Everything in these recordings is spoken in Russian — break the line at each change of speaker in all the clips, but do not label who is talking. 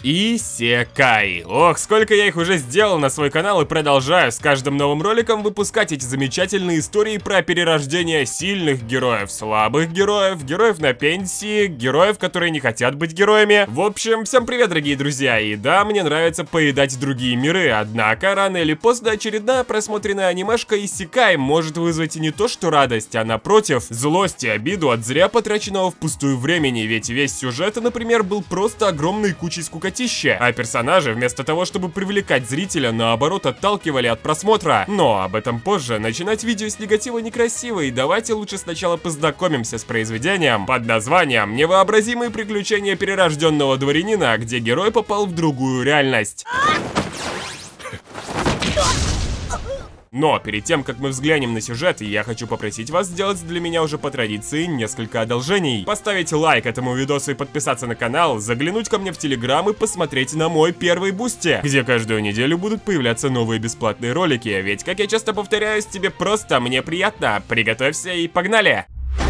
Исекай. Ох, сколько я их уже сделал на свой канал и продолжаю с каждым новым роликом выпускать эти замечательные истории про перерождение сильных героев, слабых героев, героев на пенсии, героев, которые не хотят быть героями. В общем, всем привет, дорогие друзья, и да, мне нравится поедать другие миры, однако рано или поздно очередная просмотренная анимешка Исекай может вызвать не то что радость, а напротив, злость и обиду от зря потраченного впустую времени, ведь весь сюжет, например, был просто огромной кучей скукотища, а персонажи вместо того, чтобы привлекать зрителя, наоборот отталкивали от просмотра. Но об этом позже. Начинать видео с негатива некрасиво, и давайте лучше сначала познакомимся с произведением под названием «Невообразимые приключения перерожденного дворянина», где герой попал в другую реальность. Но перед тем, как мы взглянем на сюжет, я хочу попросить вас сделать для меня уже по традиции несколько одолжений. Поставить лайк этому видосу и подписаться на канал, заглянуть ко мне в Телеграм и посмотреть на мой первый бусти, где каждую неделю будут появляться новые бесплатные ролики. Ведь, как я часто повторяюсь, тебе просто, мне приятно. Приготовься и погнали!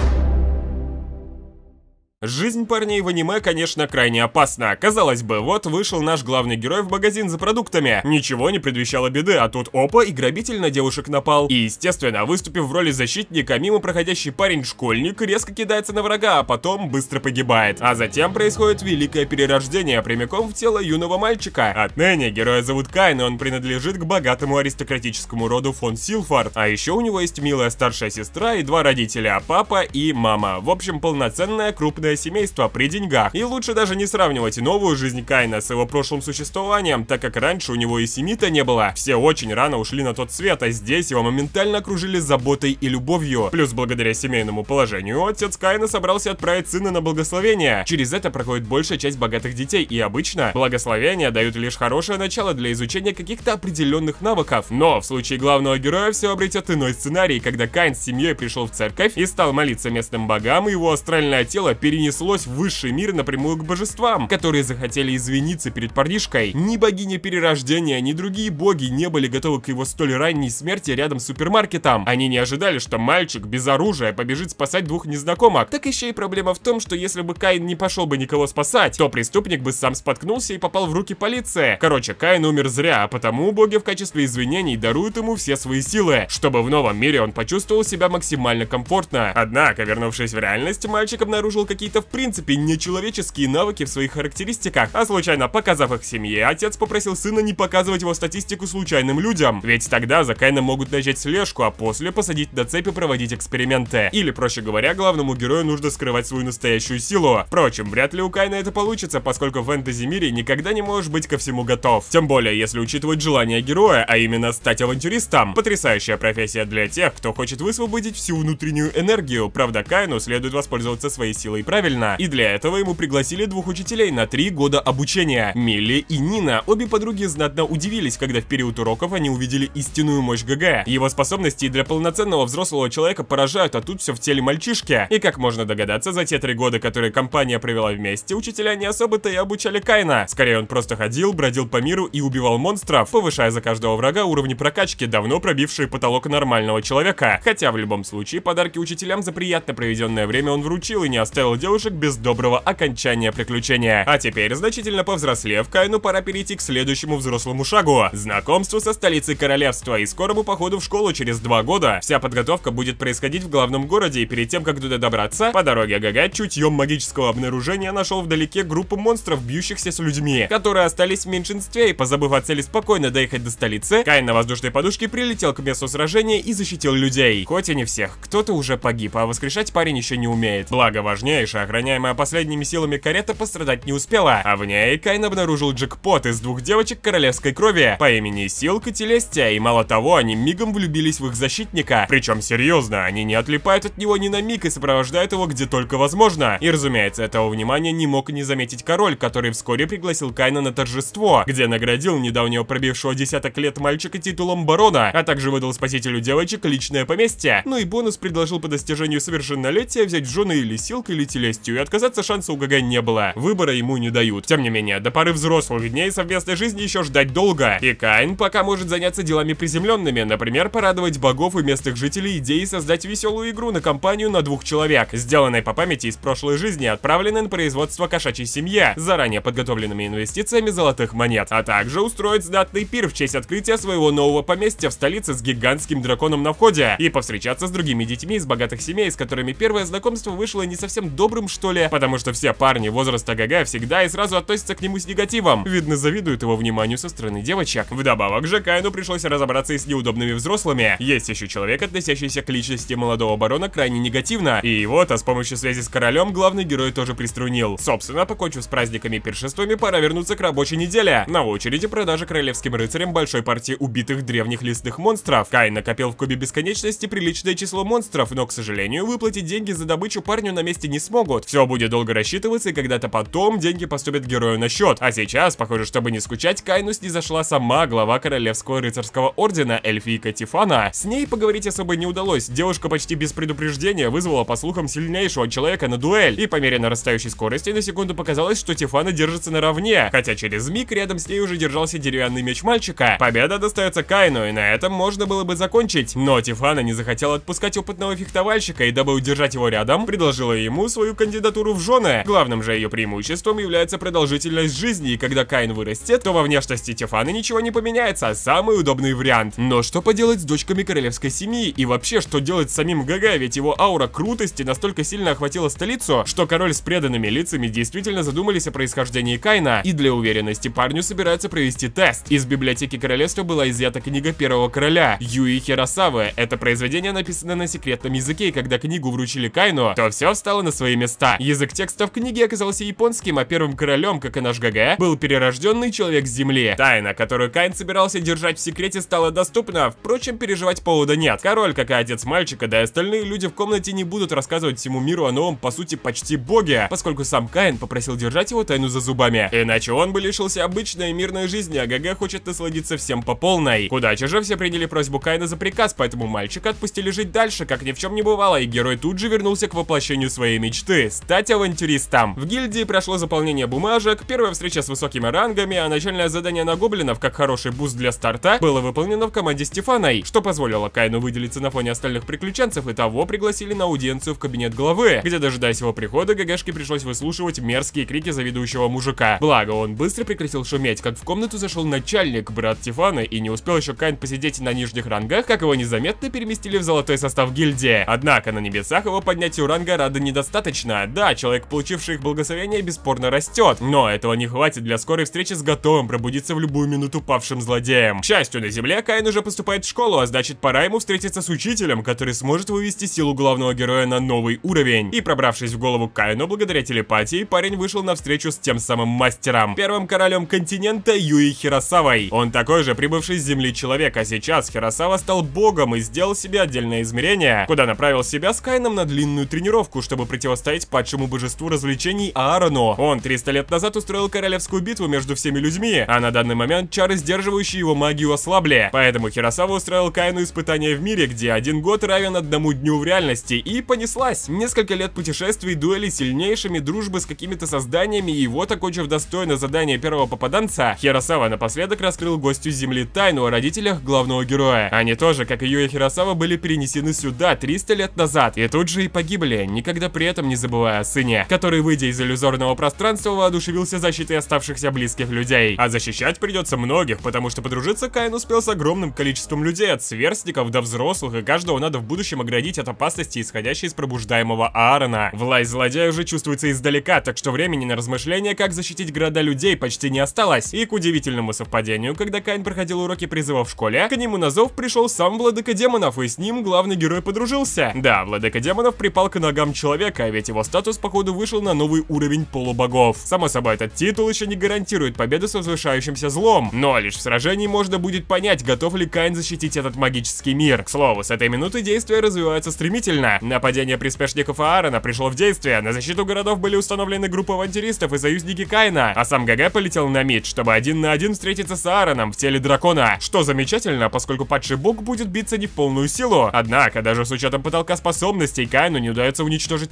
Жизнь парней в аниме, конечно, крайне опасна. Казалось бы, вот вышел наш главный герой в магазин за продуктами. Ничего не предвещало беды, а тут опа, и грабитель на девушек напал. И, естественно, выступив в роли защитника, мимо проходящий парень-школьник резко кидается на врага, а потом быстро погибает. А затем происходит великое перерождение прямиком в тело юного мальчика. Отныне героя зовут Кайн, и он принадлежит к богатому аристократическому роду фон Силфорд. А еще у него есть милая старшая сестра и два родителя, папа и мама. В общем, полноценная крупная семейство при деньгах. И лучше даже не сравнивать новую жизнь Кайна с его прошлым существованием, так как раньше у него и семьи-то не было. Все очень рано ушли на тот свет, а здесь его моментально окружили заботой и любовью. Плюс благодаря семейному положению отец Кайна собрался отправить сына на благословение. Через это проходит большая часть богатых детей, и обычно благословения дают лишь хорошее начало для изучения каких-то определенных навыков. Но в случае главного героя все обретет иной сценарий, когда Кайн с семьей пришел в церковь и стал молиться местным богам, и его астральное тело перенеслось в высший мир напрямую к божествам, которые захотели извиниться перед парнишкой. Ни богиня перерождения, ни другие боги не были готовы к его столь ранней смерти рядом с супермаркетом. Они не ожидали, что мальчик без оружия побежит спасать двух незнакомок. Так еще и проблема в том, что если бы Кайн не пошел бы никого спасать, то преступник бы сам споткнулся и попал в руки полиции. Короче, Кайн умер зря, а потому боги в качестве извинений даруют ему все свои силы, чтобы в новом мире он почувствовал себя максимально комфортно. Однако, вернувшись в реальность, мальчик обнаружил какие-то в принципе нечеловеческие навыки в своих характеристиках, а случайно показав их семье, отец попросил сына не показывать его статистику случайным людям, ведь тогда за Кайном могут начать слежку, а после посадить на цепь и проводить эксперименты. Или, проще говоря, главному герою нужно скрывать свою настоящую силу. Впрочем, вряд ли у Кайна это получится, поскольку в фэнтези-мире никогда не можешь быть ко всему готов. Тем более, если учитывать желание героя, а именно стать авантюристом. Потрясающая профессия для тех, кто хочет высвободить всю внутреннюю энергию. Правда, Кайну следует воспользоваться своей силой правильно. И для этого ему пригласили двух учителей на 3 года обучения. Милли и Нина. Обе подруги знатно удивились, когда в период уроков они увидели истинную мощь ГГ. Его способности для полноценного взрослого человека поражают, а тут все в теле мальчишки. И как можно догадаться, за те 3 года, которые компания провела вместе, учителя не особо-то и обучали Кайна. Скорее, он просто ходил, бродил по миру и убивал монстров, повышая за каждого врага уровни прокачки, давно пробившие потолок нормального человека. Хотя в любом случае, подарки учителям за приятно проведенное время он вручил и не оставил девушек без доброго окончания приключения. А теперь, значительно повзрослев, Кайну пора перейти к следующему взрослому шагу — знакомству со столицей королевства и скорому походу в школу через 2 года. Вся подготовка будет происходить в главном городе, и перед тем, как туда добраться, по дороге ГГ чутьем магического обнаружения нашел вдалеке группу монстров, бьющихся с людьми, которые остались в меньшинстве, и, позабыв о цели спокойно доехать до столицы, Кайн на воздушной подушке прилетел к месту сражения и защитил людей. Хоть и не всех, кто-то уже погиб, а воскрешать парень еще не умеет. Благо, важнейшая охраняемая последними силами карета пострадать не успела, а в ней Кайн обнаружил джекпот из 2 девочек королевской крови по имени Силк и Телестия, и мало того, они мигом влюбились в их защитника. Причем серьезно, они не отлипают от него ни на миг и сопровождают его где только возможно. И разумеется, этого внимания не мог не заметить король, который вскоре пригласил Кайна на торжество, где наградил недавнего пробившего десяток лет мальчика титулом барона, а также выдал спасителю девочек личное поместье. Ну и бонус предложил по достижению совершеннолетия взять в жены или Силк, или Телестию. лестью, и отказаться шанса у ГГ не было. Выбора ему не дают. Тем не менее, до поры взрослых дней совместной жизни еще ждать долго. И Каин пока может заняться делами приземленными, например, порадовать богов и местных жителей идеей создать веселую игру на компанию на 2 человек, сделанной по памяти из прошлой жизни, отправленной на производство кошачьей семье, с заранее подготовленными инвестициями золотых монет, а также устроить знатный пир в честь открытия своего нового поместья в столице с гигантским драконом на входе, и повстречаться с другими детьми из богатых семей, с которыми первое знакомство вышло не совсем добрым, что ли, потому что все парни возраста ГГ всегда и сразу относятся к нему с негативом. Видно, завидуют его вниманию со стороны девочек. Вдобавок же Каину пришлось разобраться и с неудобными взрослыми. Есть еще человек, относящийся к личности молодого барона крайне негативно, и его-то с помощью связи с королем главный герой тоже приструнил. Собственно, покончив с праздниками и пиршествами, пора вернуться к рабочей неделе. На очереди продажа королевским рыцарям большой партии убитых древних лесных монстров. Каин накопил в кубе бесконечности приличное число монстров, но, к сожалению, выплатить деньги за добычу парню на месте не смогут. Все будет долго рассчитываться, и когда-то потом деньги поступят герою на счет. А сейчас, похоже, чтобы не скучать, Каину снизошла сама глава королевского рыцарского ордена, эльфийка Тифана. С ней поговорить особо не удалось. Девушка почти без предупреждения вызвала, по слухам, сильнейшего человека на дуэль. И по мере нарастающей скорости на секунду показалось, что Тифана держится наравне, хотя через миг рядом с ней уже держался деревянный меч мальчика. Победа достается Каину, и на этом можно было бы закончить. Но Тифана не захотела отпускать опытного фехтовальщика, и дабы удержать его рядом, предложила ему свою кандидатуру в жены. Главным же ее преимуществом является продолжительность жизни, и когда Каин вырастет, то во внешности Тифаны ничего не поменяется, а самый удобный вариант. Но что поделать с дочками королевской семьи, и вообще что делать с самим ГГ, ведь его аура крутости настолько сильно охватила столицу, что король с преданными лицами действительно задумались о происхождении Каина, и для уверенности парню собираются провести тест. Из библиотеки королевства была изъята книга первого короля, Юи Хиросавы. Это произведение написано на секретном языке, и когда книгу вручили Каину, то все встало на свои места. Язык текста в книге оказался японским, а первым королем, как и наш ГГ, был перерожденный человек с земли. Тайна, которую Каин собирался держать в секрете, стала доступна, впрочем, переживать повода нет. Король, как и отец мальчика, да и остальные люди в комнате не будут рассказывать всему миру о новом, по сути, почти боге, поскольку сам Каин попросил держать его тайну за зубами. Иначе он бы лишился обычной мирной жизни, а ГГ хочет насладиться всем по полной. К удаче же все приняли просьбу Каина за приказ, поэтому мальчика отпустили жить дальше, как ни в чем не бывало, и герой тут же вернулся к воплощению своей мечты — стать авантюристом. В гильдии прошло заполнение бумажек, первая встреча с высокими рангами, а начальное задание на гоблинов, как хороший буст для старта, было выполнено в команде с Тифаной, что позволило Каину выделиться на фоне остальных приключенцев, и того пригласили на аудиенцию в кабинет главы, где, дожидаясь его прихода, ГГшке пришлось выслушивать мерзкие крики завидующего мужика. Благо, он быстро прекратил шуметь, как в комнату зашел начальник, брат Тифаны, и не успел еще Каин посидеть на нижних рангах, как его незаметно переместили в золотой состав гильдии. Однако на небесах его поднятию ранга рада недостаточно. Да, человек, получивший их благословение, бесспорно растет, но этого не хватит для скорой встречи с готовым пробудиться в любую минуту павшим злодеем. К счастью, на земле Каин уже поступает в школу, а значит, пора ему встретиться с учителем, который сможет вывести силу главного героя на новый уровень. И пробравшись в голову Каину благодаря телепатии, парень вышел на встречу с тем самым мастером, первым королем континента Юи Хиросавой. Он такой же прибывший с земли человек, а сейчас Хиросава стал богом и сделал себе отдельное измерение, куда направил себя с Каином на длинную тренировку, чтобы противостоять падшему божеству развлечений Аарону. Он 300 лет назад устроил королевскую битву между всеми людьми, а на данный момент чары, сдерживающие его магию, ослабли. Поэтому Хиросава устроил Каину испытание в мире, где 1 год равен 1 дню в реальности, и понеслась. Несколько лет путешествий, дуэлей с сильнейшими, дружбы с какими-то созданиями, и вот, окончив достойно задание первого попаданца, Хиросава напоследок раскрыл гостю с земли тайну о родителях главного героя. Они тоже, как и Юи Хиросава, были перенесены сюда 300 лет назад, и тут же и погибли, никогда при этом не забывая о сыне, который, выйдя из иллюзорного пространства, воодушевился защитой оставшихся близких людей. А защищать придется многих, потому что подружиться Каин успел с огромным количеством людей, от сверстников до взрослых, и каждого надо в будущем оградить от опасности, исходящей из пробуждаемого Аарона. Власть злодея уже чувствуется издалека, так что времени на размышления, как защитить города людей, почти не осталось. И к удивительному совпадению, когда Каин проходил уроки призыва в школе, к нему на зов пришел сам владыка демонов, и с ним главный герой подружился. Да, владыка демонов припал к ногам человека, ведь его статус, походу, вышел на новый уровень полубогов. Само собой, этот титул еще не гарантирует победу с возвышающимся злом, но лишь в сражении можно будет понять, готов ли Каин защитить этот магический мир. К слову, с этой минуты действия развиваются стремительно. Нападение приспешников Аарона пришло в действие, на защиту городов были установлены группы авантюристов и союзники Каина, а сам ГГ полетел на мид, чтобы 1 на 1 встретиться с Аароном в теле дракона, что замечательно, поскольку падший бог будет биться не в полную силу. Однако, даже с учетом потолка способностей, Каину не удается уничтожить противника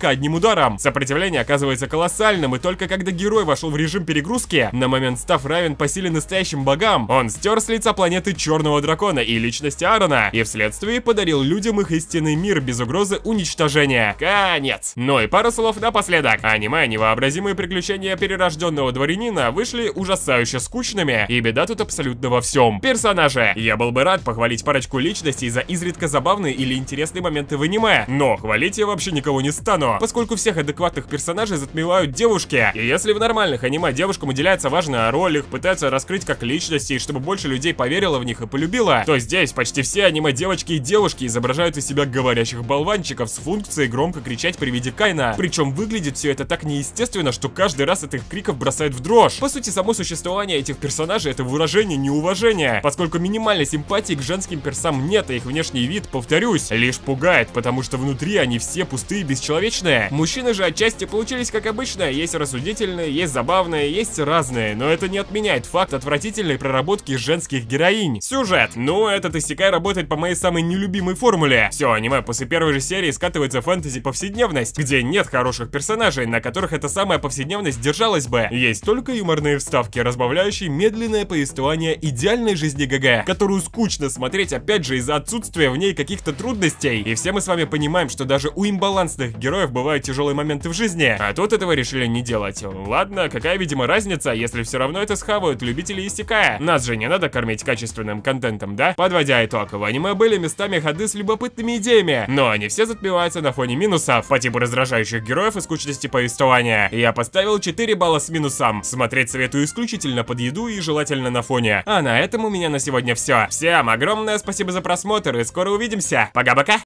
противника одним ударом. Сопротивление оказывается колоссальным, и только когда герой вошел в режим перегрузки, на момент став равен по силе настоящим богам, он стер с лица планеты Черного Дракона и личности Аарона, и вследствие подарил людям их истинный мир без угрозы уничтожения. Конец. Ну и пару слов напоследок. Аниме «Невообразимые приключения перерожденного дворянина» вышли ужасающе скучными, и беда тут абсолютно во всем. Персонажи. Я был бы рад похвалить парочку личностей за изредка забавные или интересные моменты в аниме, но хвалить я вообще никого не стану, поскольку всех адекватных персонажей затмевают девушки. И если в нормальных аниме девушкам уделяется важная роль, их пытаются раскрыть как личности, чтобы больше людей поверило в них и полюбило, то здесь почти все аниме девочки и девушки изображают из себя говорящих болванчиков с функцией громко кричать при виде Кайна. Причем выглядит все это так неестественно, что каждый раз от их криков бросает в дрожь. По сути, само существование этих персонажей — это выражение неуважения, поскольку минимальной симпатии к женским персам нет, а их внешний вид, повторюсь, лишь пугает, потому что внутри они все пустые и бесчеловечные. Мужчины же отчасти получились как обычно, есть рассудительные, есть забавные, есть разные, но это не отменяет факт отвратительной проработки женских героинь. Сюжет. Ну, этот иссякай работает по моей самой нелюбимой формуле. Все аниме после первой же серии скатывается в фэнтези-повседневность, где нет хороших персонажей, на которых эта самая повседневность держалась бы. Есть только юморные вставки, разбавляющие медленное повествование идеальной жизни ГГ, которую скучно смотреть опять же из-за отсутствия в ней каких-то трудностей. И все мы с вами понимаем, что даже у имбалансных героев бывают тяжелые моменты в жизни, а тут этого решили не делать. Ладно, какая, видимо, разница, если все равно это схавают любители иссякая. Нас же не надо кормить качественным контентом, да? Подводя итог, в аниме были местами ходы с любопытными идеями, но они все затмеваются на фоне минусов по типу раздражающих героев и скучности повествования. Я поставил 4 балла с минусом. Смотреть советую исключительно под еду и желательно на фоне. А на этом у меня на сегодня все. Всем огромное спасибо за просмотр и скоро увидимся. Пока-пока!